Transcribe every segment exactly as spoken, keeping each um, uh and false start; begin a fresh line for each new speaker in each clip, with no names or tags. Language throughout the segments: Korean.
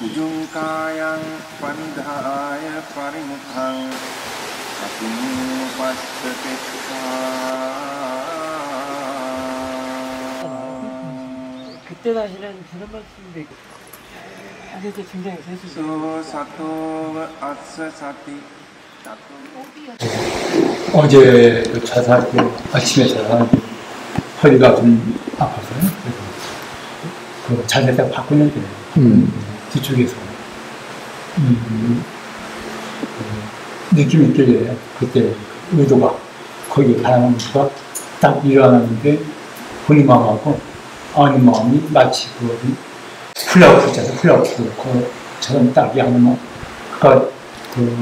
Ujungkayang pandhaya parimukhang Apinupastetikha.
그때 다시는 그런 말씀인데 그래서 굉장히 되시죠.
사토 아스 사티.
어제 그 자살 때 아침에 자살하는데 허리가 좀 아파서요. 그래서 그 자세가 바꾸는데 음. 뒤쪽에서 음, 그 느낌이 있길래 그때 의도가 거기에 다양한 의도가 딱 일어나는데 본인 마음하고 아는 마음이 마치 그 플라워프 있잖아요. 플라워프 그처럼 딱 양만 그러니까 그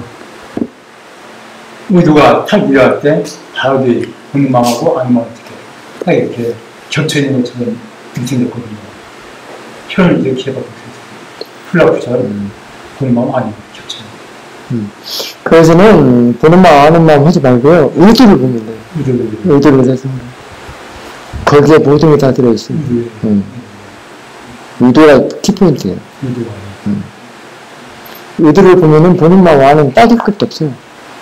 의도가 탁 일어날 때 바로 뒤에 본인 마음하고 아는 마음 어떻게 딱 이렇게 겹쳐 있는 것처럼 느껴졌거든요. 표현을 이렇게 해봤거든요. 플라워처럼 음. 보는 마음 아니에요. 겹쳐 있는
음. 그래서는 보는 마음 아는 마음 하지 말고요. 의도를 보면 돼요.
의도를
의도를 해서 거기에 모든 게 다 들어있습니다.
의도에
음. 의도가 키포인트예요.
의도가
음. 의도를 보면은 보는 마음 아는 따질 것도 없어요.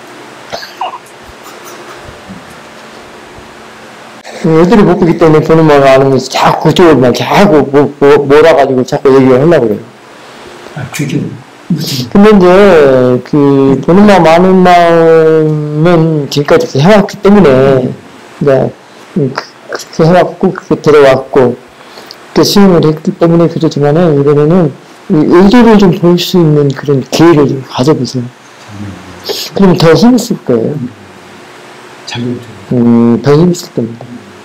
의도를 못 보기 때문에 보는 마음 아는 것이 자꾸 그쪽을 막 자꾸 뭐, 뭐, 몰아가지고 자꾸 얘기를 하려고 그래요.
아, 그게 무슨.
근데 이제, 그, 보는 마음 아는 마음은 지금까지 해왔기 때문에, 이제, 그렇게 해왔고, 그렇게 들어왔고, 그렇게 수용을 했기 때문에 그러지만은, 이번에는 의도를 좀 볼 수 있는 그런 기회를 좀 가져보세요. 그러면 더 힘있을 거예요.
자격증.
음, 더 힘있을 겁니다.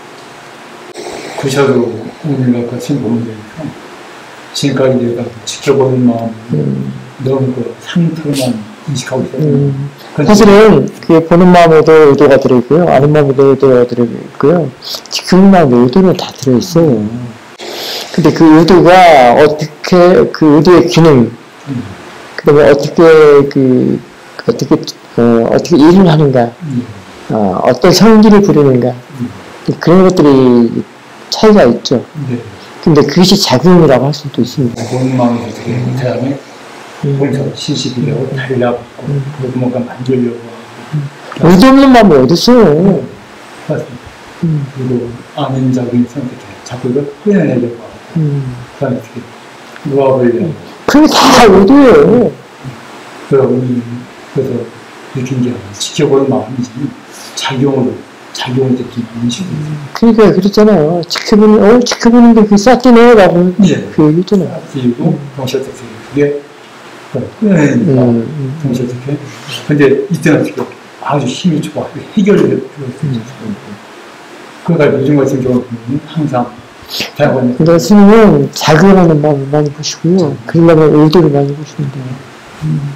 구셔도 오늘 같이 보면 되니까 지금까지 내가 지켜보는 마음 음. 너무 그 상태만 인식하고 있어요. 음.
사실은 그 보는 마음에도 의도가 들어있고요, 아는 마음에도 의도가 들어있고요, 지키는 마음에 의도는 다 들어있어요. 음. 근데 그 의도가 어떻게 그 의도의 기능, 음. 그다음에 어떻게 그 어떻게 어, 어떻게 일을 하는가, 음. 어, 어떤 성질을 부리는가, 음. 그런 것들이 차이가 있죠. 네. 근데 그것이 작용이라고 할 수도 있습니다.
보는 마음이 어떻게 그 다음에 보면서 시시비려고 달라붙고 그리고 뭔가 만들려고 하고
의도 없는 마음이 어딨어요.
맞습니다. 음. 그리고 아는 자기는 선택해 자꾸 이걸 표현하려고 하고 음. 그 다음에 어떻게 놓아보려고
그게 다 의도예요.
그래서 우리 그래서 느낀 게 지켜보는 마음이지 작용으로 작용을 느끼는 인식이.
그러니까 그랬잖아요. 지켜보는, 어, 지켜보는데 그게 싹지네 라고.
예.
그 얘기 있잖아요.
그리고 음. 동시에 어떻게, 그게, 끊어내니까, 음. 동시에 어떻게. 근데 이때는 어떻게, 아주 힘이 좋아. 해결을 해주고 있습니다. 그러니까 요즘 같은 경우는 항상, 대학원에.
근데 스님은 작용하는 마음을 많이 보시고요. 그러려면 의도를 많이 보시면 돼요. 음.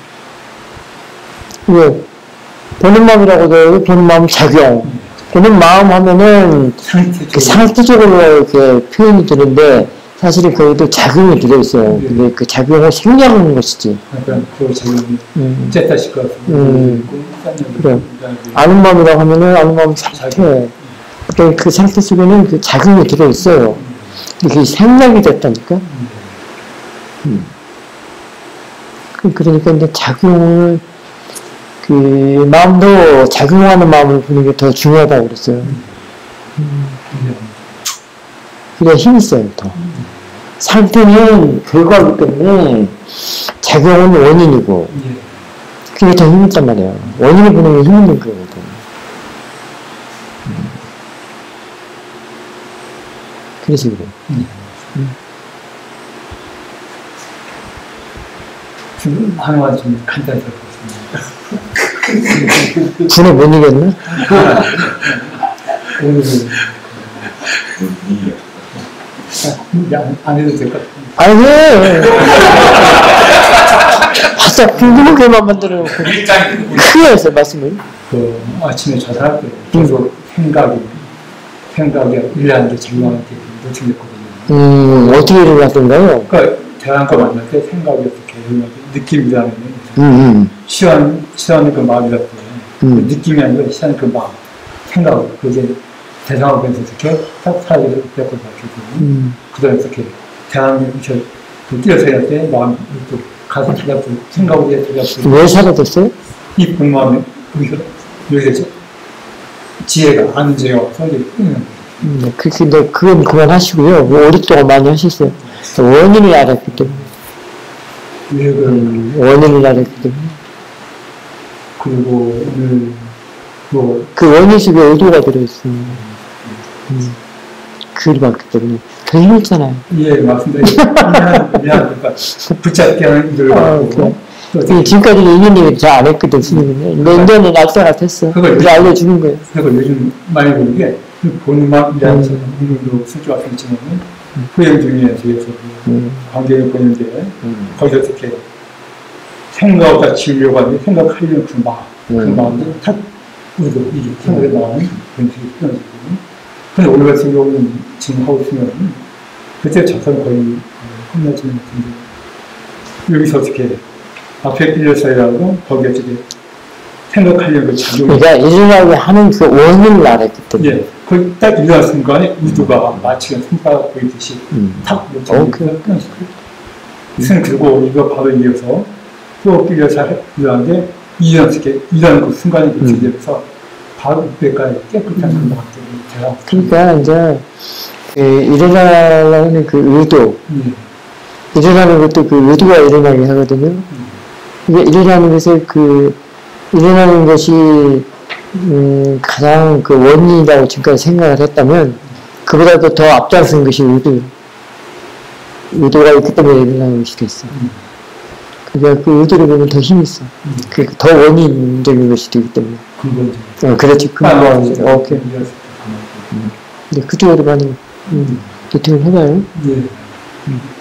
왜? 보는 마음이라고도 해요. 보는 마음 작용. 음. 보는 마음 하면은
상태적으로,
그 상태적으로 이렇게 표현이 되는데 사실은 거기도 작용이 들어있어요. 네. 근데 그 작용을 생략하는 것이지.
그러니까 그 작용이 음. 쨌다실 것 같은
음. 그래. 아는 마음이라고 하면은 아는 마음 상태. 음. 그러니까 그 상태 속에는 그 작용이 들어있어요. 근데 그게 생략이 됐다니까. 음. 음. 그러니까 이제 작용을 그 마음도 작용하는 마음을 보는 게 더 중요하다고 그랬어요. 음. 음. 그래야 힘이 있어요, 더. 음. 상태는 결과이기 때문에 작용은 원인이고, 예. 그게 더 힘이 있단 말이에요. 원인을 보는 게 힘 있는 거거든. 음. 그래서 그래. 음. 음.
지금 하나만 좀 간단히 들어보겠습니다.
군에 못 이겼나?
오늘은 안 해도 될 것 같아요.
아니, 해! 바짝 궁금하게만 만들어놓고. 크게 했어요, 말씀을.
그, 아침에 자살할 때, 계속 생각이, 생각이 일하는데 작용하는 게 놓친 됐거든요.
음, 어떻게 일어났던가요?
그러니까, 대학과 만날 때 생각이 어떻게 일어나지? 느낌이라는 게.
음, 음.
시원, 시원한 그 마음이라고 해요.
음.
그 느낌이 아니라 시원한 그 마음, 생각, 그게 대상을 변해서 이렇게 딱 사라지게 됐거든요. 음. 그 다음에 이렇게 대상을 이렇게 뛰어서 해야 돼, 마음이 또 가서 찾아보고 생각을 해 찾아보고
왜 사라졌어요?
이 공마음에 여기서 여기서 지혜가 아는 지혜가 없어 이제 끊는 거예요.
음, 그, 근데 그건 그만하시고요. 뭐 오랫동안 많이 하셨어요. 원인을 알았기 때문에.
왜 그,
음, 원인을 알았기 때문에.
그리고 오늘 뭐
그 원인 속에 의도가 들어있어요. 음, 글이 많기 때문에. 더 힘들잖아요.
예, 맞습니다. 미안, 미안하니까 붙잡게 하는 일을
아,
하고
그래.
또
그 지금까지는 인연이 잘 안 했거든, 스님은. 근데 인연은 알것 같았어.
그걸
그래 알려주는 거예요.
그리고 요즘 많이 보는 게 본음악이라는 이름으로 쓸줄 알수 있지만 포யம் 중에 저에서
음.
관계를 보는데
음.
거기서 어떻게 생각보다 지으려고 하는데 생각하려는 그 마음, 그
음.
마음들이 탁 우리도 이게 생각에 나오는 그런 식이 표현되거든요. 근데 오늘 같은 경우는 지금 하고 있으면 그때 작사는 거의 끝나지는 같은데 여기서 어떻게 앞에 끌려서라고 거기 어떻게 생각하려는 그 작용이
그러니까 일어나게 하는 그 원인을 알았기 때문에.
예, 거기 딱 일어난 순간에 의도가 마치 손가락 보이듯이
음.
탁
오케이.
끊어지고 무슨 그리고 이거 바로 이어서 또 끌려서 일어나는데 일어나게 일어나는 그 순간에
음.
이어서 바로 이때까지 깨끗한 그 마음들이 제가
그러니까 이제 그 일어나려는 그 의도,
예,
일어나는 것도 그 의도가 일어나게 하거든요. 이게 일어나는 것을 그 일어나는 것이 음, 가장 그 원인이라고 지금까지 생각을 했다면 그보다도 더 앞장선 것이 의도. 의도가 있기 때문에 일어나는 것이 됐어. 그러니까 그 의도를 보면 더 힘이 있어.
음.
그러니까 더 원인적인 것이 되기 때문에.
근본적.
어, 그렇지. 근본.
아,
오케이. 근데 그쪽으로 많이 음, 노팅을 해봐요.
예.